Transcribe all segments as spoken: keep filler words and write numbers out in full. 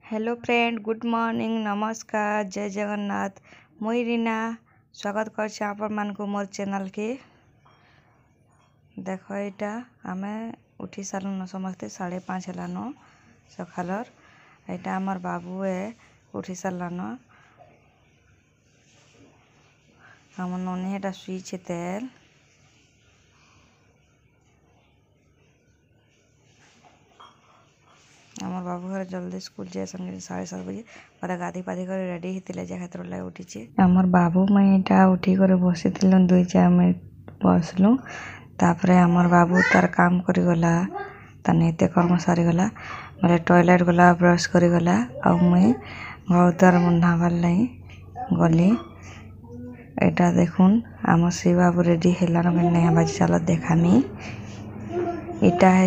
Hello friend, good morning, नमस्कार, जय जगन्नाथ। मुई रीना स्वागत करछे आपण मानकु मोर चैनल के। देखो एटा आमे उठी सारन समस्ते साढ़े पाँच हेलान सकालर। एटा आमर बाबू है उठी सारलान। आम ननी एटा शुईछे तेल। आमर बाबू घर जल्दी स्कूल जाए साढ़े सात बजे मत गाधी पाधी कर रेडी होते जा खातर लगे उठी। आमर बाबू मैं इटा उठी कर बसी दुई चार मिनट बसलु। तापरे आमर बाबू तार काम करी गला, तार नित्य कर्म सारी गला, मतलब टॉयलेट गला, ब्रश करी गला। आ मुई घर द्वार नहाबार लाई गली। एटा देखुन आम शिव बाबू रेडी हेलान नहीं बाजी चल देखामी। इटा है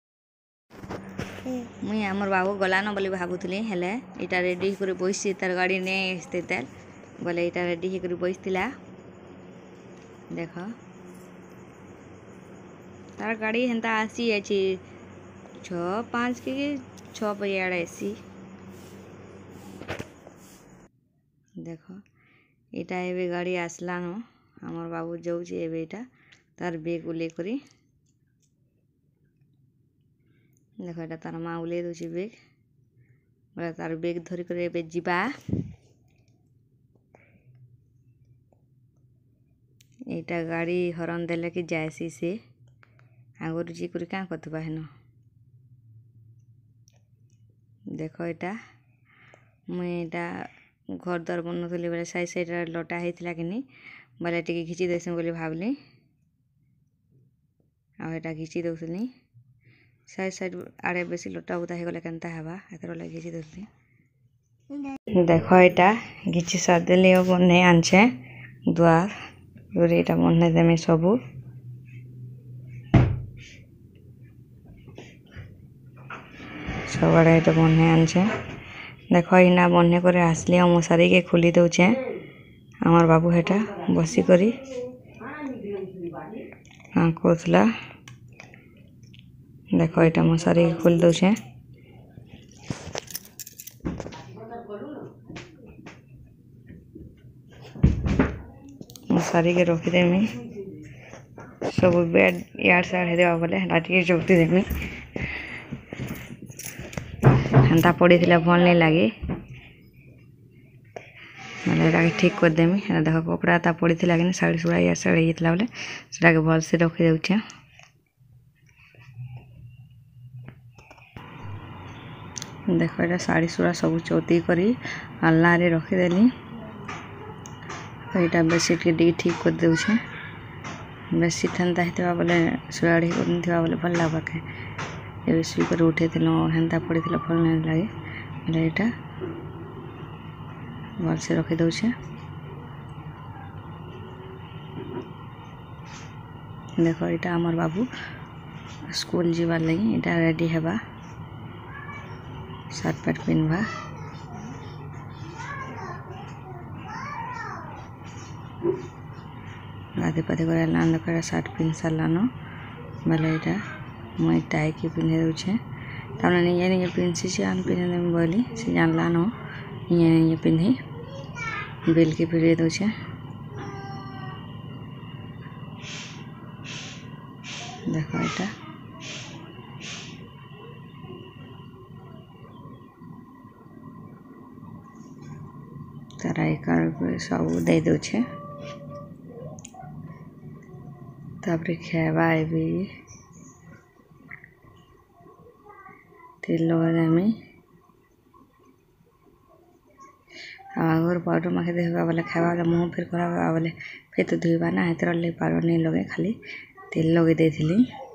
मुई आमर बाबू गलान बोली भावुली हेले इटा रेडी कर बसी तार गाड़ी नहीं आसते तेल बोले इटा रेडी होकर बसला। देख तार गाड़ी हेन्ता आसी जाइए छ पाँच के छ बजे आड़े आसी। देख इटा एबे गाड़ी आसलान आमर बाबू जाऊे एबे इटा तार बेग उले करी। देख एटा तार माँ उले दूसरी बेग बोले तार बेग धरी कर एबे जीवा। एटा गाड़ी हरन देले कि जायसी से आगुरी जी करी क्या करथबा हेन। देख एटा मुई एटा घर द्वार बनौली बोले साइड साइड लटा होता कि बोले टी घिची देसी बोली भावली। आटा घिची दौली साइड साइड आड़े बेसी लटा उता हो गले केनता हेबा एतर लगे घिची दौली। देख एटा घिची सारदेली बने आनछे द्वार एटा बने देमी सबू। सब आड़े एटा बने आनछे। देख इना बने कर आसली मशारी के खोली दौचे आमर बाबू हेटा बसी करी हाँ कहला। देख एटा मशारी के खोली दौचे मशारी के रखीदेमी सब बेड यार साढ़े देवा बोले राति चौकी देमी हेन्ता पड़ी भल नहीं लगे मतलब ठीक करदेमी। देख कपड़ा ता पड़ी कि साड़ी सुड़ा या साड़ी जाता बोले से भल से रखी दौचे। देख एटा साड़ी सुड़ा सब चौती करी आलना रे रखीदेली। यहाँ बेडसीट के ठीक कर दौचे बेडसीट हेन्ता होता बोले सुराड़ी कर बोले भल लगे के ये शुई कर उठे हेन्ता पड़ी भल नहीं लगे बोले यहाँ भल से रखी दौचे। देख यहाँ आमर बाबू स्कूल जीवार लगी यहाँ रेडी हेबा सार्ट पैंट पिन्हबा। गाधी पाधी कर देख सार्ट पिन्ह सारान बोले यहाँ मुई टाई के पिन्हे दूचे तमें निजे निजे पिन्सी आन पिन्हे देमी बोली से जानलान निजे निजे पिन्ही बिल के फिर दूचे। देख यहाँ तराई कार सब दे दूचे तापर खेबा भी तेल लगा देमी आगर पाउडर माखे देखा बोले खावा बोले मुँह फिर खराब होगा बोले फिर तो धोबा ना हेतर लगे पाउडर नहीं लगे खाली तेल लगे देथिली।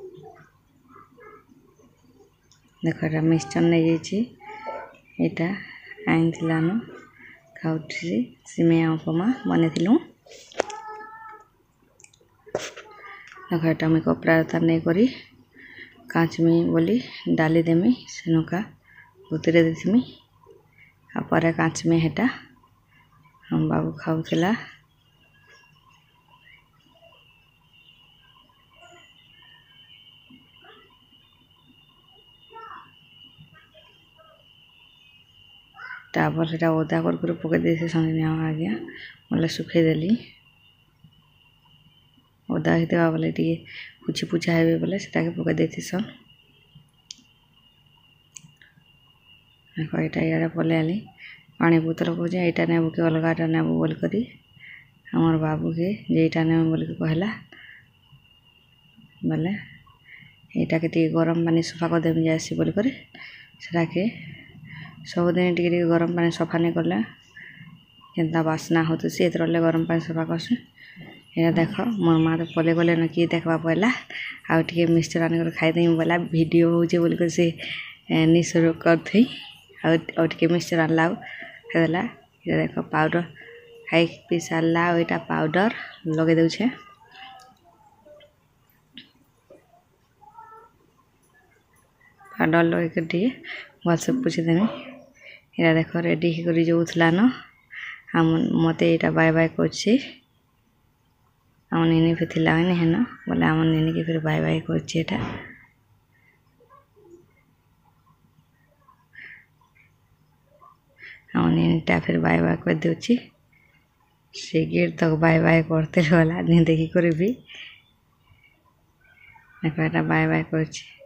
देख एटा मिक्सचर नहीं जाइए आइन थिलान खाऊली सिमेया उपमा बने। देख एटा मुई कपड़ा तार नहीं करी काचमी बोली डाली देमी सेनुका भूतरे देमी आपर काचमी हेटा हम बाबू खाऊला। तापर से ओदा कर पकई दे संगे आज्ञा बोले सुखेदेली ओदा होता बोले टे पुछी पुछा हे बोले से पकई देसन देखो यहाँ इे पलि आली पानी बोतल कहे यहाँ नेबू कि अलगाटा नेबू बोल करी आमर बाबू के जेटा ने बोल के कहला बोले यहाँ के गरम पानी सफा करदेमी जासी बोल कर के सबुदिन टी गरम पानी सफा नहीं कले केन्ता बास्ना होती सी एतरे गरम पानी सफा करस यहाँ देख मोर माँ तो पले गले न किए देखा पड़ा आउ टे मिक्सचर आनिक खाईदेमी बोला भिड हो बोल से निशुर कर टे मिक्सचर आनला खाईदेला ये देख पाउडर खाई पी सारा यहाँ पाउडर लगे दे पाउडर लगे टे भलसे पोछीदेमी यहाँ देख रेडी कर जोला न मत यहाँ बाय बाय कर आम निनी भी थी हेन बोले आम निनी के फिर बाय बाय कर आम निनीटा फिर बाय बाय कर दूची से गेट तक बाय बाय करते गला नहीं देखी कर भी देखा बाय बाय कर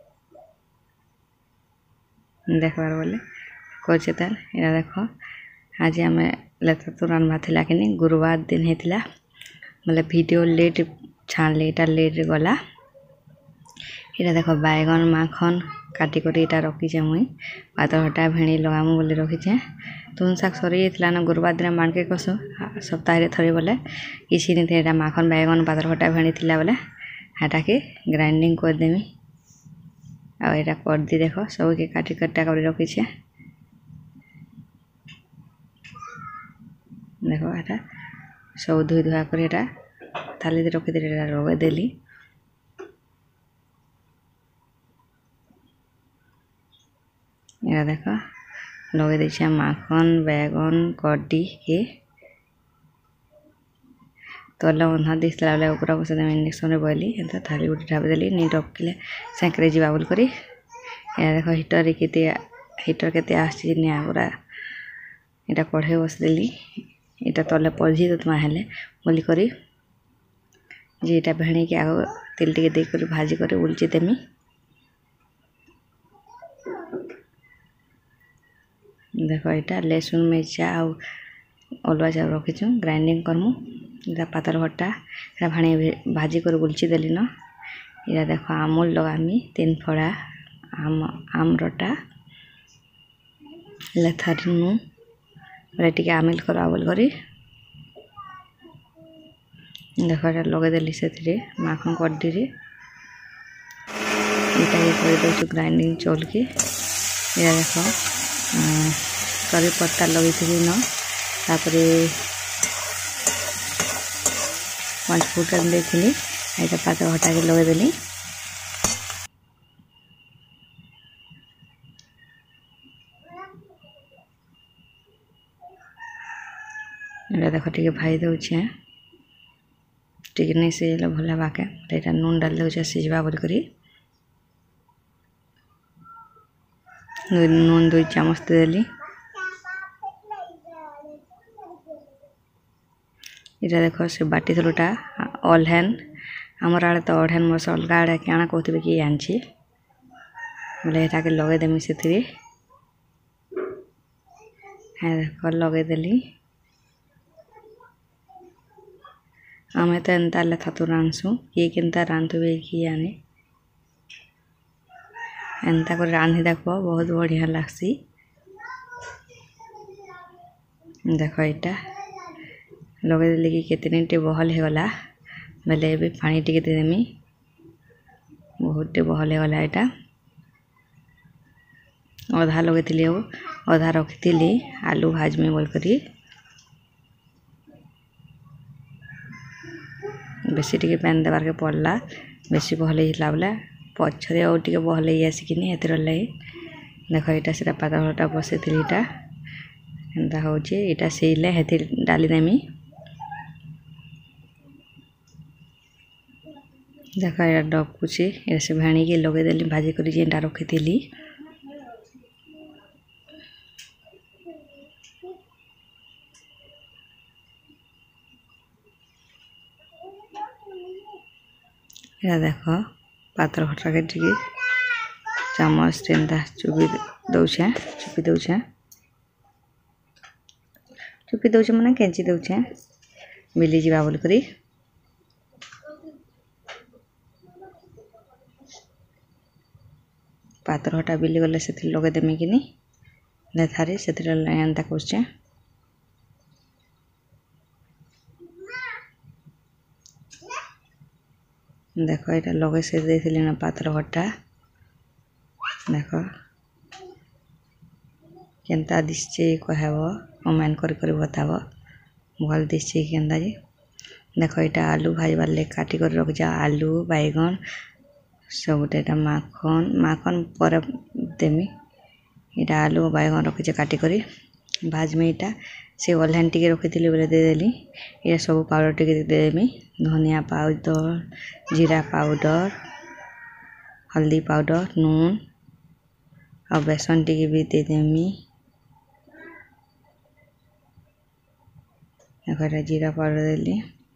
देखबार बोले कर तार यहाँ देख आज आम लेता तो रान्ना था कि गुरुवार दिन होता बोले वीडियो लेट छाड़ली यहाँ लेट गला यहाँ देख बैगन माखन काटिक रखीचे मुई पातर हटा भेड़ी लगामु बोली रखीचे तुन शाक सरी जाता ना गुरुवार दिन मार्केट कसु सप्ताह थरे बोले किसी नहीं थे माखन बैगन पातर हटा भेड़ी थी बोले हाटा के ग्राइंडिंग करदेमी आ यहाँ करदी देख सब के काटी कटा कर रखीचे देख यहाँ सब धोई धुआ कर थाली रखी लगे यहाँ देख लगे दे माखन बैगन कड्डी के तले अंधा दिखला बेले ऊपर बस इंडक्शन बहली एंता थाली गोटे ढापी देली नहीं रखिले सेंकरे जा बोल करी यहाँ देख हिटर के हिटर के आसी निआ पूरा यहाँ कढ़े बसदेली यहाँ तले पलझी तो हेले बोली करी जे यहाँ भेड़ी के आग तेल टे देकर भाजी कर उलची देमी देख यहाँ लहसुन मिर्चा आउ अलुआ चाउल रखीचु ग्राइंडिंग करमु इटा पातल घटा इटा भाणी भाजी कर बुलची देली न इटा देख आमुल लगामी तीन फड़ा आम आमरटा लेथारिनु बोले टी आमिल करवा बोल करी देख यहाँ लगेदेली से माखन कड्डी यहाँ ग्राइंडिंग चौल के यहाँ देख करी पत्ता लगी थी न तापर पाँच फुटन देती यहाँ पात हटा के लगेदेली यहाँ देख टे भाई दौचे टे नहीं सीझे भल बाके यहाँ नून डाल दे सीझा बोल करी नून दुई चामच देली यहाँ देख से बाटी थलुटा अल्हेन आमर आड़े तो अढ़ेन मस अलग आड़े क्या कहते कि आनी बोले यहाँ के लगेदेमी से देख लगेदेली आम तो एंता लेथा तो रांधसु किए केन्ता रांधुबे किए आने एंता कर रांधि देख बहुत बढ़िया लगसी देख यहाँ लगेदेली कि केतनी टे बहल होगला बोले भी पानी टे देदेमी बहुत टे बहल होगला यहाँ अधा लगे थी अधा रखी आलू भाजमी बोल करी बेसी टे पैन देवार के पड़ला बेसी बहल होता बोले पछरे और टे बहल आसिकिनी एतिर लगे देख यहाँ से पातलटा बसई थी यहाँ एंता हूँ यहाँ सीले हेती डाली देमी देख यहाँ डकुची ये से भेणी के लगेदेली भाजी कर जेनटा रखी थी ଏଇଟା ଦେଖ ପାତ୍ର ଘରଟାକେ ଟିକେ ଚାମଚ ଏନ୍ତା ଚୁପି ଦଉଛେ ଚୁପି ଦଉଛେ ଚୁପି ଦଉଛେ ମାନେ କେଞ୍ଚି ଦଉଛେ ମିଲିଯିବା ବୋଲିକରି। ପାତ୍ରଟା ବିଲି ଗଲେ ସେଥିରେ ଲଗେଇ ଦେମି କିନି ଲେଥାରେ ସେଥିରେ ଏନ୍ତା କରୁଛେ। ଦେଖ ଏଇଟା ଲଗେଇ ସେ ଦେଇଥିଲି ନା ପାତ୍ର ଘରଟା देख केन्ता दिशे कहब कमेंट कर कर बताब भल दिशे केन्ता जे। देख यहाँ आलू भाजबार लगे काटी कर रखा आलू बैगन सबुटा माखन माखन पर देमी यहाँ आलू बैगन रखीचे काटिक भाजमी यहाँ से ओल्हान टी रखी थी बोले देदेली ये सब पाउडर टी देदेमी धनिया पाउडर जीरा पाउडर हल्दी पाउडर नून और बेसन टी भी देदेमी। जीरा पाउडर देली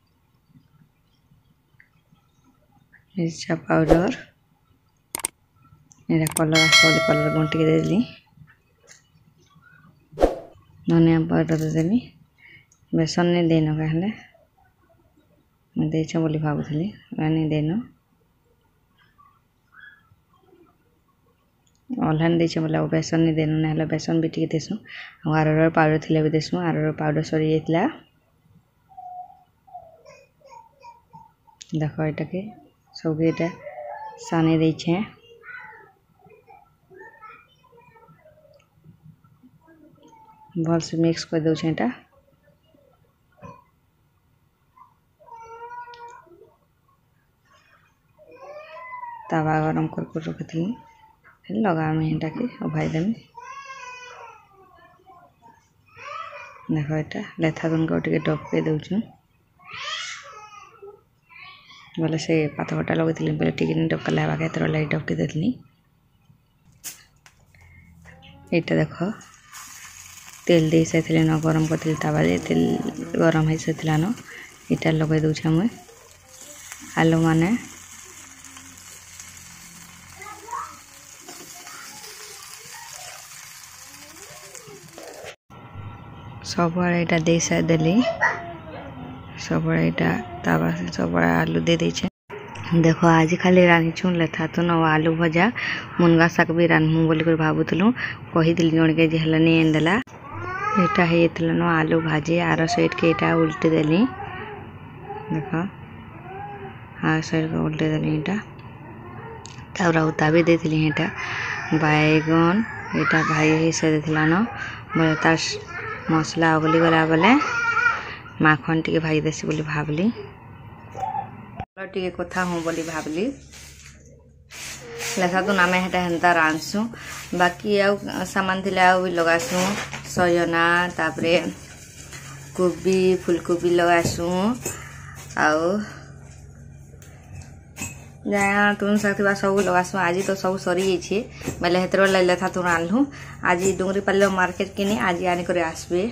मिर्चा पाउडर यहाँ कलर आस कलर गुण टी देली धनिया पाउडर देदेली बेसन नहीं देन कहले देछ बोली भावुली नहीं देन ओल्हान देछ बोले बेसन नहीं देनु ना बेसन भी टी देसु आर पाउडर थी भी देसु आर पाउडर सरी जाता देख यहाँ के सब ये सानी देछे भल से मिक्स कर दौचे यहाँ तवा गरम कर रखी थी लगामी यहाँ के भाई देमी देख यहाँ लेथा तुन को टे डबके दौचु बोले से पाथरटा लगे बोले टी डबका लगा के लगे डबके देली यहाँ देख तेल दे सारी न गरम कर तवा तेल गरम हो सारा न इटा लगे दूचे मुझे आलू माने सब यहाँ दे सारी सब यहाँ तवा सब आलू दे देछे। देखो आज खाली रांधीछुँ लेथा तुन आलू भजा मुनगा शाग भी रांधमु बोली भावुलु कही जन के हेलानी एंदेला यहाँ होता न आलू भाजी आर साइड के यहाँ उल्टी देली देख आर साइड के उल्टी देली यहाँ तापर उता भी देती यहाँ बैगन यहाँ भाई से देला न बोले तार मसला उगली गला बोले माखन टी भाई देसी बोली भावली टी कथा हूँ बोली भावली लेखा तो नाम हेटा हेन्ता रांधसु बाकी आउ सामान थिले आउ भी लगासु सजना तापरे कोबी फुलकोबी लगासु आउ जहाँ तुम सकता सब लगासु आज तो सब सरी जाइए बेले हेतर लगे था तुम आनलु आज डुंगरी पाले मार्केट किनी आज आनिक आसबे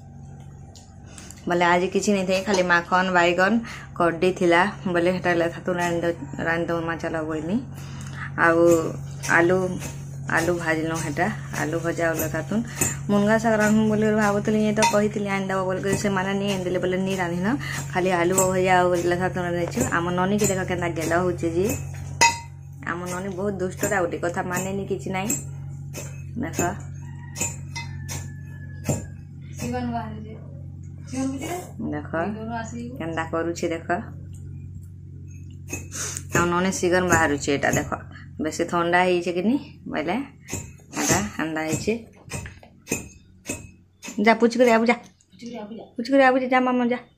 बोले आज किसी नहीं थे खाली माखन बैगन कड्डी थिला बोले हेटा लेथा तुम रांधमा चला बोली आउ आलू आलू भाजल हेटा आलू भजा लेथा तुन मुनगा शाग रांधमु बोली भावुली ये तो कही आनदेव बोल से मैंने नहीं आनदे बोले नहीं रांधिन खाली आलू भजा लेथा तुन रांधु आम ननी की देख के गेल हो आम ननी बहुत दुष्टता गोटे कथा माने कि ना देख देख केन्दा करुचे देख ननी सिगन बाहर यहाँ देख बेसी थंडा है कि बोले ठंडा है जा पुछ कर आबू जा पुछ कर आबू जा मामा जा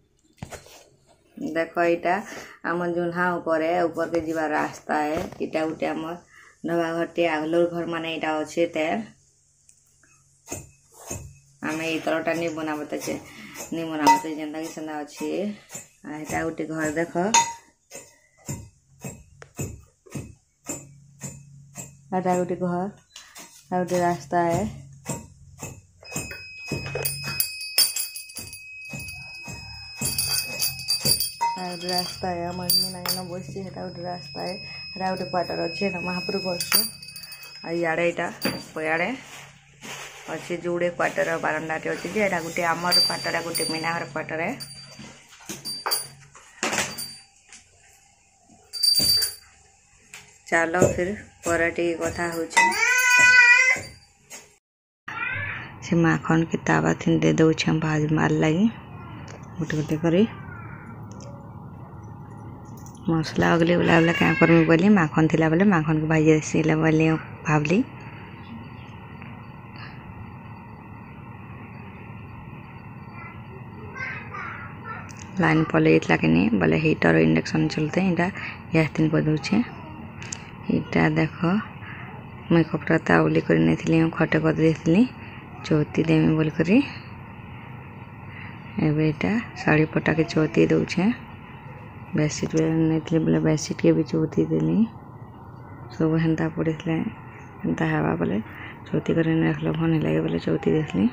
देख यहाँ आम जुन्हा ऊपर ऊपर के जीवा रास्ता है इटा गोटे आम ढबा घरटे आगलोर घर माने यहाँ अच्छे ते आम ये तरटा नहीं बनाबते नहीं बनाबते जेनता कि सेंदा अच्छे यहाँ गोटे घर देख यहाँ गोटे घर गोटे रास्ता है गोटे रास्ता है मम्मी ना बस गोटे रास्ता है गोटे क्वार्टर अच्छे महापुर बसु आड़े यहाँ याड़े अच्छे जोड़े क्वार्टर बारंडाटे अच्छे जे एटा गोटे आमर क्वार्टर गोटे मीना घर क्वार्टर है। चलो फिर पर कथा हो माखन के तावा थी दे दौ भाज मार लगी गोटे गोटे कर मसला अगले बुला बुला क्या करमी बोली माखन थिला बोले माखन को भाजी सीले बोली भावली लाइन पलि कि नहीं बोले हीटर इंडक्शन चलते यहाँ गैस तीन कर दूचे इटा देख मुई कपड़ा ताउली कर नहीं खटे कर देती चौथी देमी बोल करी एटा साड़ी पटा के चौथी दौचे बेडसीट नहीं बोले बेडसीट के भी चौथी देली सब हेन्ता पड़े हेन्ता हवा बोले चौथी कर रखल भल लगे बोले चौथी देखली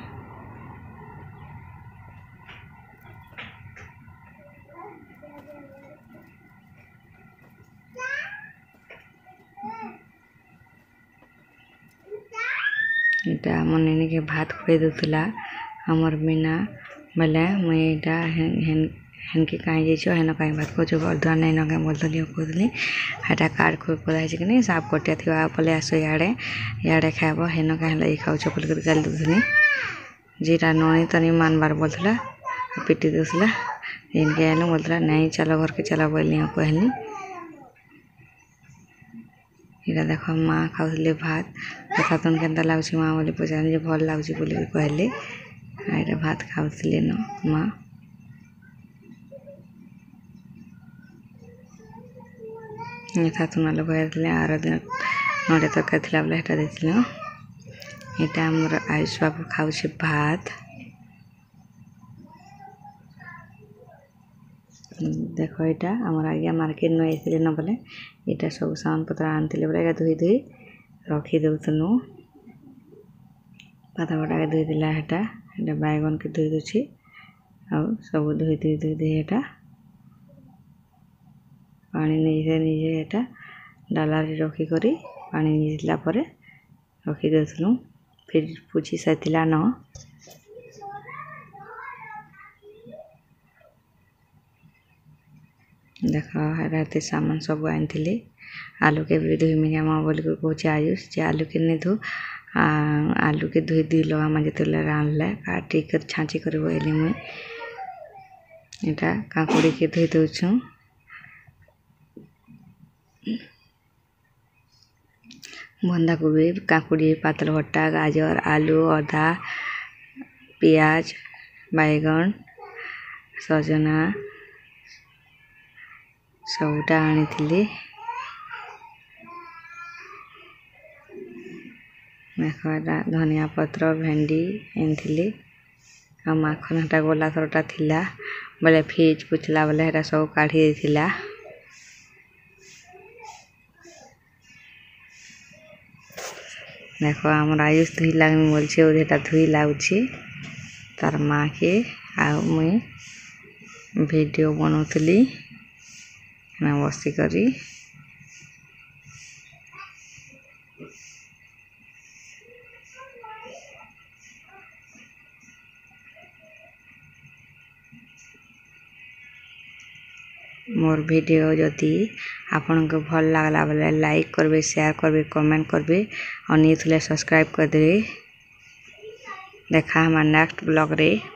इटा आम नैनी के भात खुए दूला आमर बिना बोले मुई इटा हेनके कहीं जाइए हेन कहीं भात खोज अर्धुआ नहीं न कहीं बोलती कहली हेटा कार्ड खुद पदाई कि नहीं साफ कटिया थी पलि आस इे इे खाब हेन कहीं लगे खाऊ बोल गाली दूसरी जीटा ननी तनी मानबार बोलता पिटी दूसरा इनके आलू बोलता नहीं चलो घर के चलो बोली कहली इटा देख माँ खाऊले भात कथा तुम के लगुच माँ बोली पचार भल लगुच बोल कहली यहाँ भात खाऊली न माँ था तुम लोग कहते आर दिन नड़े तरकारी थी बोले हेटा देती यहाँ मोर आयुष बाबू खाऊ भात देख यहाँ आम आज्ञा मार्केट नु आई न बोले यहाँ सब सामान पत्र आनी बोले धोई धोई रखी दौलु पाता बटा के धोई दिला हेटा यहाँ बैगन के धोई दूची आ सब धोई धोई धोई धोई यहाँ पानी निजे निजे यहाँ डाला रखी करी पानी निजला पर रखी दौलु फिर पूछी सारा न देख रात सामान सब आनी आलू के भी धोई मिया माँ बोल कहे आयुष जे आलू के नहीं धो आलू के धोई दी लगा माँ जो रांधला काटी कर छाँची कर बोली मुई यहाँ काकुड़ी के धोई दौचु बंधा कोबी काकुड़ी पातल भट्टा गाजर आलू अदा पियाज बैगन सजना सबटा आनी देखा धनिया पत्र भेंडी आनी आ माखन हटा गोला थरटा थिला बोले फ्रिज पुछला बोले हेरा सब काढ़ी देथिला देख आम आयुष धुई लगमी बोलছে ओटा धुई लगुची तार माँ के आ मुई वीडियो बनौली बसी करी मोर वीडियो जदि आपन को भल लगला बोले लाइक करबे शेयर करबे कमेंट करबे और नहीं थले सब्सक्राइब कर देबे देखा हमार नेक्स्ट ब्लॉग रे।